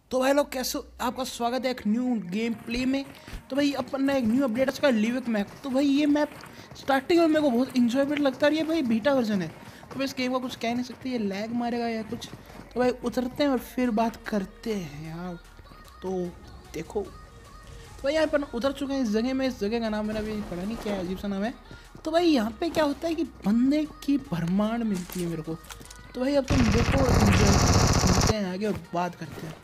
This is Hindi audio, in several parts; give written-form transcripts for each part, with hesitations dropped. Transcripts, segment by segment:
तो भाई लोग कैसे हो? आपका स्वागत है एक न्यू गेम प्ले में। तो भाई अपन ने एक न्यू अपडेट उसका लिविक मैप। तो भाई ये मैप स्टार्टिंग में मेरे को बहुत इंजॉयबल लगता है। ये भाई बीटा वर्जन है तो भाई इस गेम का कुछ कह नहीं सकते, ये लैग मारेगा या कुछ। तो भाई उतरते हैं और फिर बात करते हैं यार। तो देखो, तो भाई यहाँ पर उतर चुके हैं इस जगह में। इस जगह का नाम मेरा भी पता नहीं क्या है, अजीब सा नाम है। तो भाई यहाँ पे क्या होता है कि बंदे की भरमार मिलती है मेरे को। तो भाई अब तुम देखो, इंजॉय करते हैं आगे और बात करते हैं।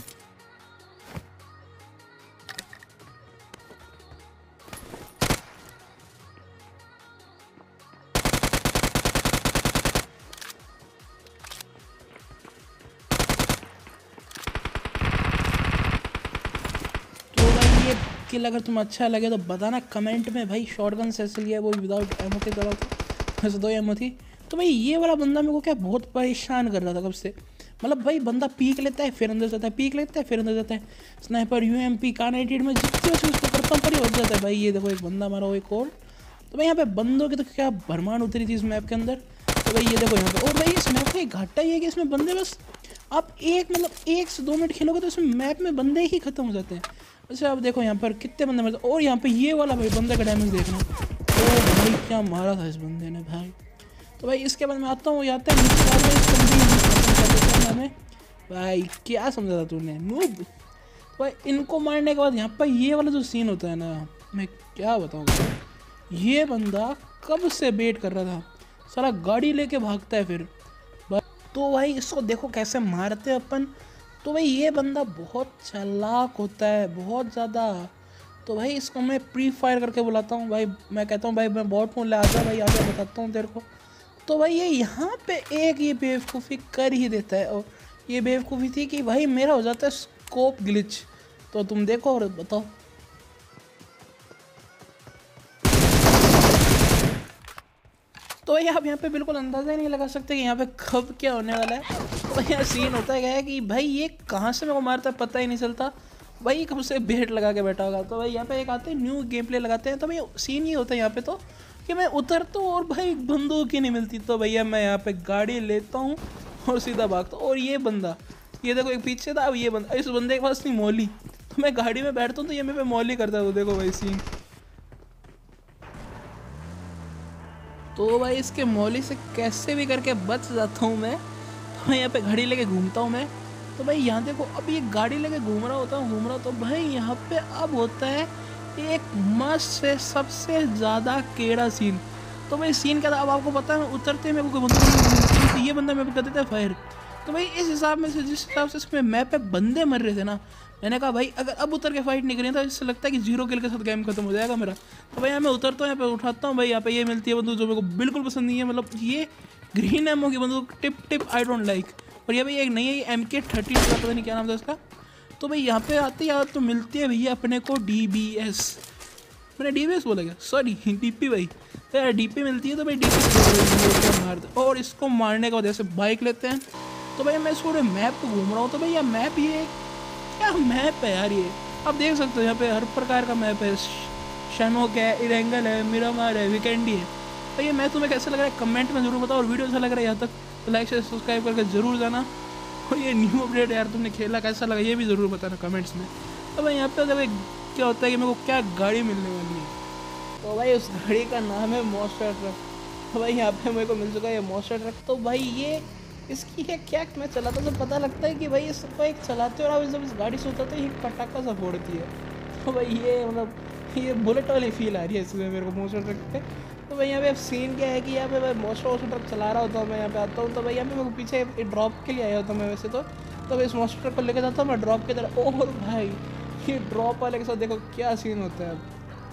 तो भाई ये किल अगर तुम्हें अच्छा लगे तो बताना कमेंट में। भाई शॉटगन से लिया वो विदाउट एमओ की तरह था, वैसे 2 एमओ थी। तो भाई ये वाला बंदा मेरे को क्या बहुत परेशान कर रहा था कब से। मतलब भाई बंदा पीक लेता है फिर अंदर जाता है, पीक लेता है फिर अंदर जाता है। स्नाइपर यूएमपी Kar-98 में जितनी अच्छी उसको करता हूँ पर ही हो जाता है। भाई ये देखो एक बंदा मारा हो, एक और। तो भाई यहाँ पे बंदों की तो क्या भरमार उतरी थी इस मैप के अंदर। तो भाई ये देखो यहाँ पे, और भाई इस मैप का एक घाटा ये है कि इसमें बंदे बस आप 1 से 2 मिनट खेलोगे तो इसमें मैप में बंदे ही खत्म हो जाते हैं। अच्छा अब देखो यहाँ पर कितने बंदे मरते। और यहाँ पे ये वाला भाई बंदे का डैमेज देखना। तो भाई क्या मारा था इस बंदे ने भाई। तो भाई इसके बाद मैं आता हूँ, आता है नीचे वाले इस बंदे की खत्म कर देता हूँ हमें। भाई क्या समझा था तूने नूब। भाई इनको मारने के बाद यहाँ पर ये वाला जो सीन होता है ना, मैं क्या बताऊँगा। ये बंदा कब से वेट कर रहा था, साला गाड़ी लेके भागता है फिर। तो भाई इसको देखो कैसे मारते हैं अपन। तो भाई ये बंदा बहुत चालाक होता है, बहुत ज़्यादा। तो भाई इसको मैं प्री फायर करके बुलाता हूँ। भाई मैं कहता हूँ भाई मैं बॉट फोन ले आजा, भाई आगे बताता हूँ तेरे को। तो भाई ये यहाँ पे एक ये बेवकूफ़ी कर ही देता है। और ये बेवकूफ़ी थी कि भाई मेरा हो जाता है स्कोप ग्लिच। तो तुम देखो और बताओ। तो भाई आप यहाँ पे बिल्कुल अंदाज़ा ही नहीं लगा सकते कि यहाँ पे कब क्या होने वाला है। तो भाई यहाँ सीन होता है कि भाई ये कहाँ से मेरे को मारता है पता ही नहीं चलता। भाई कब से बेट लगा के बैठा होगा। तो भाई यहाँ पे एक आते हैं न्यू गेम प्ले लगाते हैं। तो भाई सीन ये होता है यहाँ पे तो कि मैं उतरता हूँ और भाई बंदूक ही नहीं मिलती। तो भैया मैं यहाँ पे गाड़ी लेता हूँ और सीधा भागता हूँ। और ये बंदा, ये देखो एक पीछे था, अब ये बंदा, इस बंदे के पास नहीं मौली। तो मैं गाड़ी में बैठता हूँ तो ये मेरे पे मौली करता है। तो देखो भाई सीन। तो भाई इसके मौली से कैसे भी करके बच जाता हूँ मैं। तो मैं यहाँ पे घड़ी लेके घूमता हूँ मैं। तो भाई यहाँ देखो अब ये गाड़ी लेके घूम रहा हूँ। तो भाई यहाँ पे अब होता है एक मस्त से सबसे ज़्यादा केड़ा सीन। तो भाई सीन क्या था अब आपको पता है। उतरते मेरे को तो ये बंदा मेरे को कर देता है फायर। तो भाई इस हिसाब में से जिस हिसाब से इसमें मैप पे बंदे मर रहे थे ना, मैंने कहा भाई अगर अब उतर के फाइट नहीं करें तो इससे लगता है कि 0 किल के साथ गेम खत्म हो जाएगा मेरा। तो भाई यहाँ मैं उतरता हूँ, यहाँ पे उठाता हूँ। भाई यहाँ पे ये मिलती है बंदूक जो मेरे को बिल्कुल पसंद नहीं है। मतलब ये ग्रीन एमओ की बंदूक टिप आई डोंट लाइक। और ये भाई एक नई है MK-30 का, पता नहीं क्या नाम था इसका। तो भाई यहाँ पे आते यार तो मिलती है भैया अपने को DBS। मैंने DBS बोला क्या, सॉरी DP भाई। तो यार DP मिलती है। तो भाई DP मारते और इसको मारने के बाद ऐसे बाइक लेते हैं। तो भाई मैं इस पूरे मैप को घूम रहा हूँ। तो भाई यार मैप ये क्या मैप है यार ये, आप देख सकते हो यहाँ पे हर प्रकार का मैप है। शनोक है, इरेंगल है, मिरामार है, वीकेंडी है। तो ये मैप तुम्हें कैसा लग रहा है कमेंट में जरूर बताओ। और वीडियो अच्छा लग रहा है यहाँ तक तो लाइक से सब्सक्राइब करके जरूर जाना। और ये न्यू अपडेट यार तुमने खेला कैसा लगा ये भी ज़रूर बताना कमेंट्स में। तो भाई यहाँ पे अगर क्या होता है कि मेरे को क्या गाड़ी मिलने वाली है। तो भाई उस गाड़ी का नाम है मॉन्स्टर ट्रक। तो भाई यहाँ पे मेरे को मिल चुका है ये मॉन्स्टर ट्रक। तो भाई ये इसकी है क्या, मैं चलाता तो पता लगता है कि भाई इसको एक चलाते और जब इस गाड़ी से उतरते ही पटाखा सा फोड़ती है। तो भाई ये मतलब ये बुलेट वाली फील आ रही है इसमें मेरे को मॉन्स्टर ट्रक पे। तो भाई यहाँ पे अब सीन क्या है कि यहाँ पे मैं मॉन्स्टर ट्रक चला रहा होता हूँ, मैं यहाँ पे आता हूँ। तो भाई यहाँ पे मेरे को पीछे ड्रॉप के लिए आया होता हूँ मैं वैसे तो भाई इस मॉन्स्टर ट्रक को लेकर जाता हूँ मैं ड्रॉप की तरफ। और भाई ये ड्रॉप वाले के साथ देखो क्या सीन होता है अब।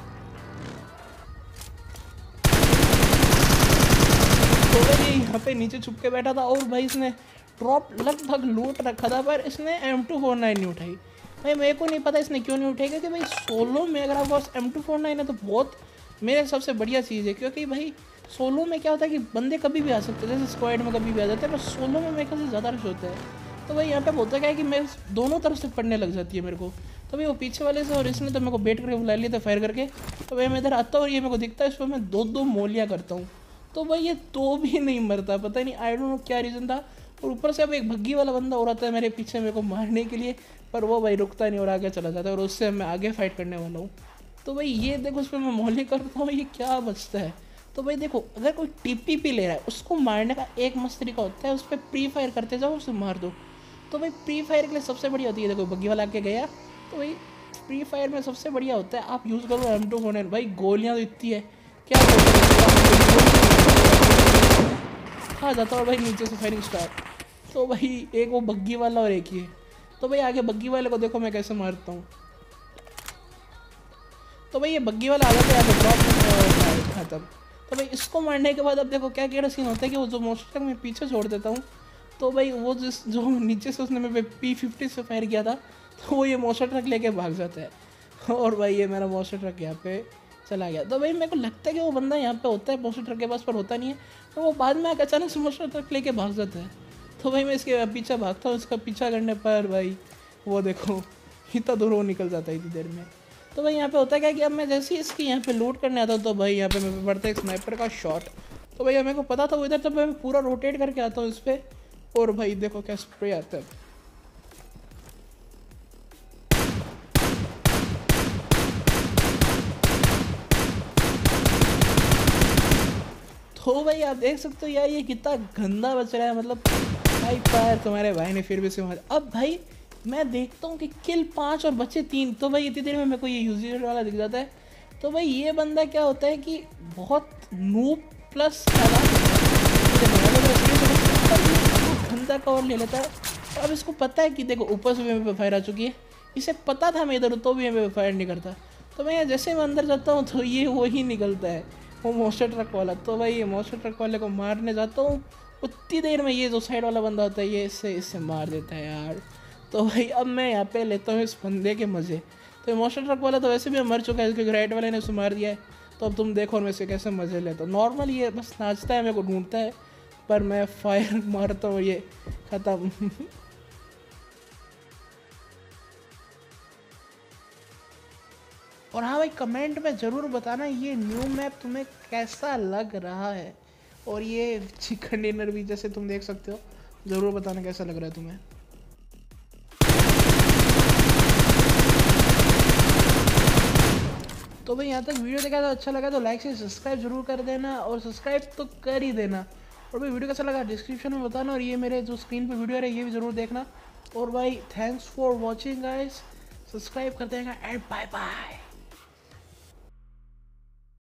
तो भाई यहाँ पे नीचे छुप के बैठा था और भाई इसने ड्रॉप लगभग लूट रखा था पर इसने M249 नहीं उठाई। भाई मेरे को नहीं पता इसने क्यों नहीं उठाई, क्योंकि भाई सोलो में अगर आपके पास M249 है तो बहुत मेरे सबसे बढ़िया चीज़ है। क्योंकि भाई सोलो में क्या होता है कि बंदे कभी भी आ सकते हैं, जैसे स्क्वाड में कभी भी आ जाते हैं, पर सोलो में मेरे ख्याल से ज़्यादा रश होता है। तो भाई यहाँ पे होता क्या है कि मैं दोनों तरफ से पड़ने लग जाती है मेरे को। तो भाई वो पीछे वाले से और इसने तो मेरे को बेट करके बुला लिया था फायर करके। तो भाई मैं इधर आता हूँ और ये मेरे को दिखता है, इस पर मैं 2 मोलियाँ करता हूँ। तो भाई ये तो भी नहीं मरता, पता नहीं आई डोंट नो क्या रीज़न था। और ऊपर से अब एक भग्गी वाला बंदा हो रहा था मेरे पीछे मेरे को मारने के लिए, पर वो भाई रुकता नहीं और आगे चला जाता है और उससे मैं आगे फाइट करने वाला हूँ। तो भाई ये देखो, उस पर मैं मौली करता हूँ, ये क्या बचता है। तो भाई देखो, अगर कोई टीपीपी ले रहा है उसको मारने का एक मस्त तरीका होता है, उस पर प्री फायर करते जाओ, उसे मार दो। तो भाई प्री फायर के लिए सबसे बढ़िया होती है, देखो बग्गी वाला आके गया, तो भाई फ्री फायर में सबसे बढ़िया होता है आप यूज़ करो M249। भाई गोलियाँ तो इतनी है, क्या खा जाता है भाई नीचे से फायरिंग स्टार्ट। तो भाई एक वो बग्गी वाला और एक ही है। तो भाई आगे बग्गी वाले को देखो मैं कैसे मारता हूँ। तो भाई ये बग्गी वाला आ जाता है यहाँ पे ड्रॉप खत्म। तो भाई इसको मारने के बाद अब देखो क्या क्या सीन होता है कि वो जो मोस्टर ट्रक मैं पीछे छोड़ देता हूँ, तो भाई वो जो नीचे से उसने मेरे P50 से फायर किया था, तो वो ये मोस्टर ट्रक लेके भाग जाता है और भाई ये मेरा मोस्टर ट्रक यहाँ पे चला गया। तो भाई मेरे को लगता है कि वो बंदा यहाँ पे होता है मोस्टर ट्रक के पास, पर होता नहीं है, तो वो बाद में आकर अचानक से मोस्टर ट्रक लेके भाग जाता है। तो भाई मैं इसके पीछे भागता हूँ, इसका पीछा करने पर भाई वो देखो इतना दूर वो निकल जाता है इतनी देर में। तो भाई यहाँ पे होता क्या कि अब मैं जैसे ही इसकी यहाँ पे लूट करने आता हूँ, तो भाई यहाँ पे मेरे पे पड़ता है एक स्नाइपर का शॉट। तो भाई मेरे को पता था वो इधर, तो मैं पूरा रोटेट करके आता हूँ इस पर, और भाई देखो क्या स्प्रे आता है। तो भाई आप देख सकते हो यार ये कितना गंदा बच रहा है, मतलब भाई पैर तुम्हारे भाई ने फिर भी से मारा। अब भाई मैं देखता हूँ कि किल 5 और बचे 3, तो भाई इतनी देर में मेरे को ये यूजर वाला दिख जाता है। तो भाई ये बंदा क्या होता है कि बहुत नूब प्लस गंदा कवर ले लेता है। तो अब इसको पता है कि देखो ऊपर से मेरे पे फायर आ चुकी है, इसे पता था मैं इधर तो भी मेरे पे फायर नहीं करता। तो मैं जैसे मैं अंदर जाता हूँ तो ये वही निकलता है, वो मोस्टर ट्रक वाला। तो भाई ये मोस्टर ट्रक वाले को मारने जाता हूँ, उतनी देर में ये जो साइड वाला बंदा होता है ये इससे मार देता है यार। तो भाई अब मैं यहाँ पे लेता हूँ इस बंदे के मज़े। तो मोस्टर ट्रक वाला तो वैसे भी मर चुका है क्योंकि राइट वाले ने उसे मार दिया है। तो अब तुम देखो मैं इसे कैसे मज़े लेता हूँ। नॉर्मल ये बस नाचता है, मेरे को ढूंढता है, पर मैं फायर मारता हूँ, ये ख़त्म। और हाँ भाई कमेंट में ज़रूर बताना ये न्यू मैप तुम्हें कैसा लग रहा है, और ये चिकन डिनर भी जैसे तुम देख सकते हो, ज़रूर बताना कैसा लग रहा है तुम्हें। तो भाई यहाँ तक वीडियो देखा तो अच्छा लगा तो लाइक से सब्सक्राइब जरूर कर देना, और सब्सक्राइब तो कर ही देना। और भाई वीडियो कैसा लगा डिस्क्रिप्शन में बताना, और ये मेरे जो स्क्रीन पे वीडियो है ये भी ज़रूर देखना। और भाई thanks for watching guys, subscribe कर देगा एंड बाय बाय।